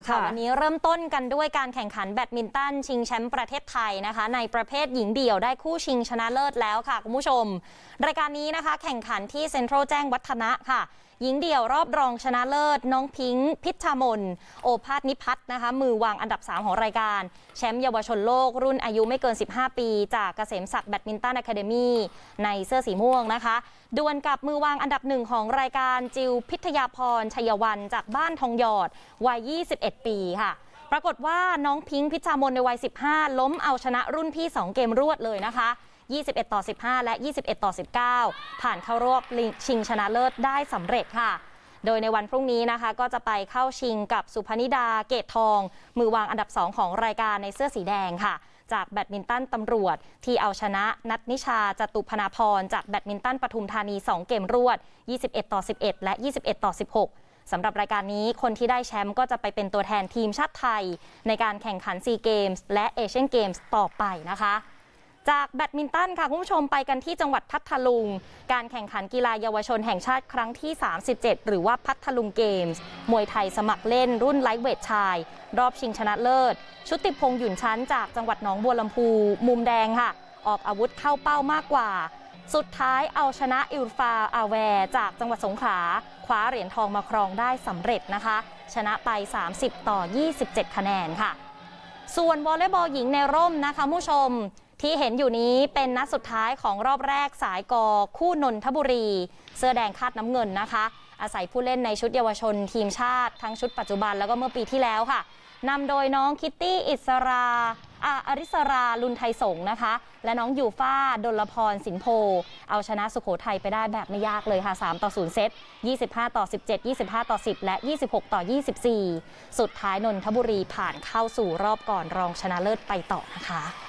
ค่ะวันนี้เริ่มต้นกันด้วยการแข่งขันแบดมินตันชิงแชมป์ประเทศไทยนะคะในประเภทหญิงเดี่ยวได้คู่ชิงชนะเลิศแล้วค่ะคุณผู้ชมรายการนี้นะคะแข่งขันที่เซ็นทรัลแจ้งวัฒนะค่ะหญิงเดี่ยวรอบรองชนะเลิศน้องพิงค์พิชชามนโอภาสนิพัฒน์นะคะมือวางอันดับ3ของรายการแชมป์เยาวชนโลกรุ่นอายุไม่เกิน15ปีจากเกษมศักดิ์แบดมินตันอะคาเดมี่ในเสื้อสีม่วงนะคะดวลกับมือวางอันดับ1ของรายการจิวพิทยาพรชัยวันจากบ้านทองหยอดวัย21ปีค่ะปรากฏว่าน้องพิงค์พิชชามนในวัย15ล้มเอาชนะรุ่นพี่2เกมรวดเลยนะคะ21-15และ21-19ผ่านเข้ารอบชิงชนะเลิศได้สำเร็จค่ะโดยในวันพรุ่งนี้นะคะก็จะไปเข้าชิงกับสุพนิดาเกตทองมือวางอันดับ2ของรายการในเสื้อสีแดงค่ะจากแบดมินตันตำรวจที่เอาชนะนัทนิชาจตุพนาพรจากแบดมินตันปทุมธานี2เกมรวด21-11และ21-16สำหรับรายการนี้คนที่ได้แชมป์ก็จะไปเป็นตัวแทนทีมชาติไทยในการแข่งขันซีเกมส์และเอเชียนเกมส์ต่อไปนะคะจากแบดมินตันค่ะคุณผู้ชมไปกันที่จังหวัดพัทลุงการแข่งขันกีฬาเยาวชนแห่งชาติครั้งที่37หรือว่าพัทลุงเกมส์มวยไทยสมัครเล่นรุ่นไลท์เวทชายรอบชิงชนะเลิศชุติพงษ์หยุ่นชั้นจากจังหวัดหนองบัวลำพูมุมแดงค่ะออกอาวุธเข้าเป้ามากกว่าสุดท้ายเอาชนะอิลฟาอาแวร์จากจังหวัดสงขลาคว้าเหรียญทองมาครองได้สำเร็จนะคะชนะไป30-27คะแนนค่ะส่วนวอลเลย์บอลหญิงในร่มนะคะผู้ชมที่เห็นอยู่นี้เป็นนัดสุดท้ายของรอบแรกสายกคู่นนทบุรีเสื้อแดงคาดน้ำเงินนะคะอาศัยผู้เล่นในชุดเยาวชนทีมชาติทั้งชุดปัจจุบันแล้วก็เมื่อปีที่แล้วค่ะนำโดยน้องคิตตี้อิสราอริสราลุนไทยสงนะคะและน้องยูฟ่าดลพรสินโพเอาชนะสุโขทัยไปได้แบบไม่ยากเลยค่ะ3-0เซต25-17 25-10และ26-24สุดท้ายนนทบุรีผ่านเข้าสู่รอบก่อนรองชนะเลิศไปต่อนะคะ